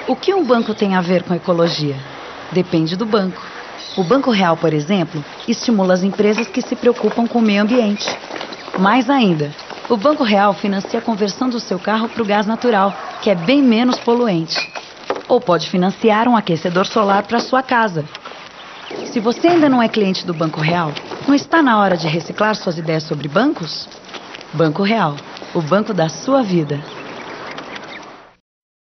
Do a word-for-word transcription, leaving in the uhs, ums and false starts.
O que um banco tem a ver com ecologia? Depende do banco. O Banco Real, por exemplo, estimula as empresas que se preocupam com o meio ambiente. Mais ainda, o Banco Real financia a conversão do seu carro para o gás natural, que é bem menos poluente. Ou pode financiar um aquecedor solar para sua casa. Se você ainda não é cliente do Banco Real, não está na hora de reciclar suas ideias sobre bancos? Banco Real, o banco da sua vida.